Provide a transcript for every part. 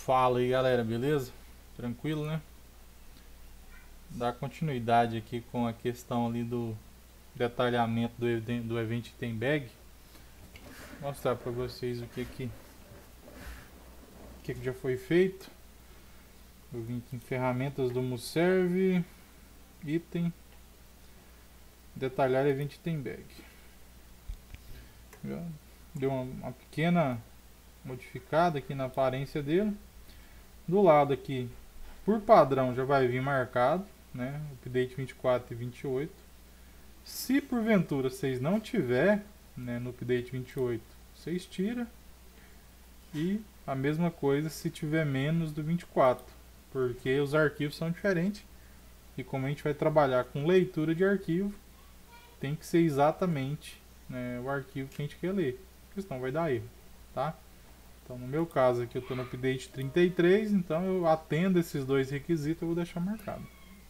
Fala aí galera, beleza? Tranquilo, né? Dar continuidade aqui com a questão ali do detalhamento do Event Item Bag. Vou mostrar para vocês o que já foi feito. Eu vim aqui em ferramentas do Muserve, item, detalhar Event Item Bag. Já deu uma pequena modificada aqui na aparência dele. Do lado aqui, por padrão, já vai vir marcado, né? Update 24 e 28. Se porventura vocês não tiver, né, no update 28, vocês tiram. E a mesma coisa se tiver menos do 24, porque os arquivos são diferentes. E como a gente vai trabalhar com leitura de arquivo, tem que ser exatamente, né, o arquivo que a gente quer ler, porque senão vai dar erro, tá? Então no meu caso aqui eu estou no update 33, então eu atendo esses dois requisitos, eu vou deixar marcado.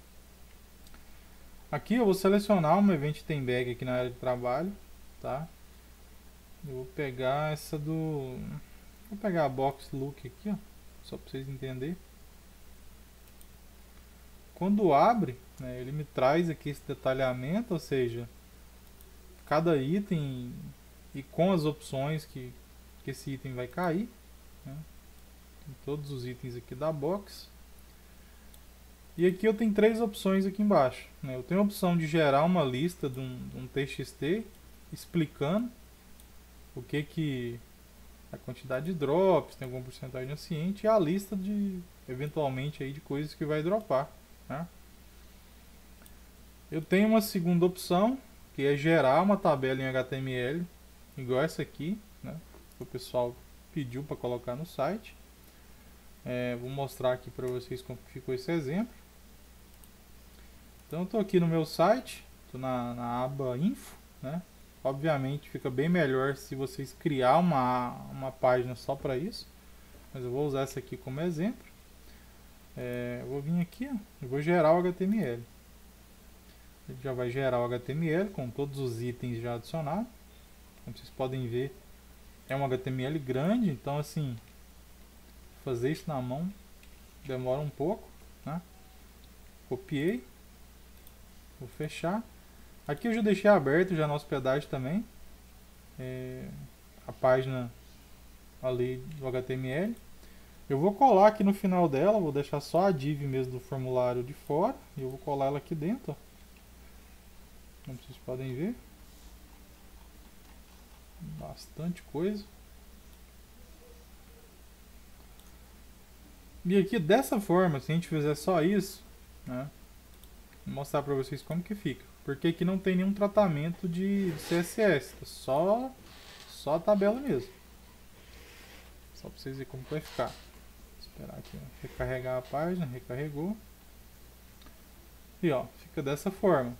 Aqui eu vou selecionar uma Event Item Bag aqui na área de trabalho, tá? Eu vou pegar essa do... Vou pegar a Box Look aqui, ó, só para vocês entenderem. Quando abre, né, ele me traz aqui esse detalhamento, ou seja, cada item e com as opções que esse item vai cair, né? Tem todos os itens aqui da box. E aqui eu tenho três opções aqui embaixo, né? Eu tenho a opção de gerar uma lista de um TXT explicando o que a quantidade de drops, tem alguma porcentagem anciente e a lista de eventualmente aí de coisas que vai dropar, né? Eu tenho uma segunda opção, que é gerar uma tabela em HTML igual essa aqui, né? Que o pessoal pediu para colocar no site. Vou mostrar aqui para vocês como ficou esse exemplo. Então eu estou aqui no meu site, estou na aba Info, né? Obviamente fica bem melhor se vocês criar uma página só para isso, mas eu vou usar essa aqui como exemplo. Eu vou vir aqui, ó, eu vou gerar o HTML. Ele já vai gerar o HTML com todos os itens já adicionados. Como vocês podem ver, é um HTML grande, então assim, fazer isso na mão demora um pouco, né? Copiei, vou fechar. Aqui eu já deixei aberto já na hospedagem também, a página ali do HTML. Eu vou colar aqui no final dela, vou deixar só a div mesmo do formulário de fora e eu vou colar ela aqui dentro, ó. Como vocês podem ver, bastante coisa. E aqui dessa forma, se a gente fizer só isso, né, vou mostrar para vocês como que fica. Porque aqui não tem nenhum tratamento de CSS, só a tabela mesmo. Só para vocês verem como que vai ficar. Vou esperar aqui, ó, recarregar a página, recarregou. E ó, fica dessa forma.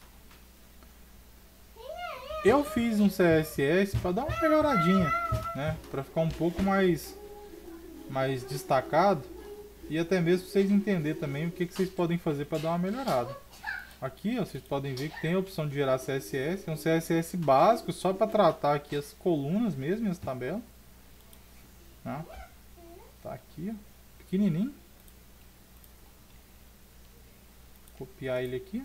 Eu fiz um CSS para dar uma melhoradinha, né, para ficar um pouco mais destacado e até mesmo para vocês entenderem também o que vocês podem fazer para dar uma melhorada. Aqui ó, vocês podem ver que tem a opção de gerar CSS, é um CSS básico só para tratar aqui as colunas mesmo, as tabelas. Tá aqui, ó, pequenininho. Copiar ele aqui.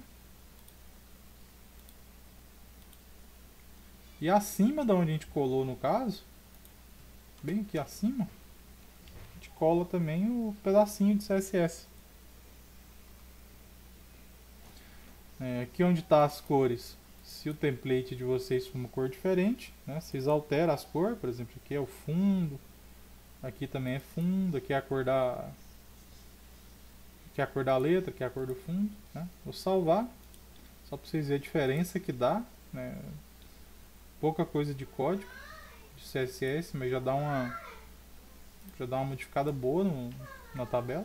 E acima da onde a gente colou no caso, bem aqui acima, a gente cola também o pedacinho de CSS. Aqui onde está as cores, se o template de vocês for uma cor diferente, né, vocês alteram as cores, por exemplo, aqui é o fundo, aqui também é fundo, aqui é a cor da letra, aqui é a cor do fundo, né. Vou salvar, só para vocês verem a diferença que dá, né. Pouca coisa de código de CSS, mas já dá uma modificada boa na tabela.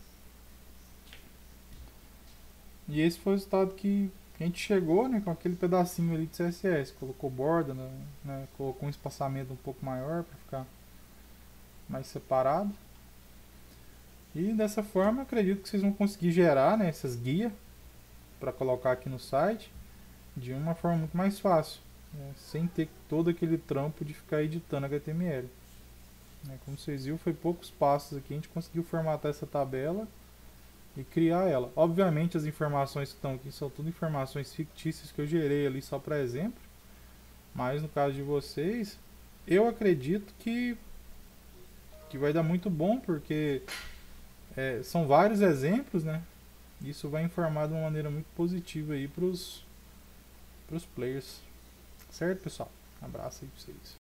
E esse foi o resultado que a gente chegou, né, com aquele pedacinho ali de CSS. Colocou borda, né, colocou um espaçamento um pouco maior para ficar mais separado. E dessa forma, acredito que vocês vão conseguir gerar, né, essas guias para colocar aqui no site de uma forma muito mais fácil, né, sem ter todo aquele trampo de ficar editando HTML. né? Como vocês viram, foi poucos passos aqui, a gente conseguiu formatar essa tabela e criar ela. Obviamente as informações que estão aqui são tudo informações fictícias que eu gerei ali só para exemplo, mas no caso de vocês, eu acredito que vai dar muito bom, porque são vários exemplos, né? Isso vai informar de uma maneira muito positiva aí pros players. Certo, pessoal? Um abraço aí pra vocês.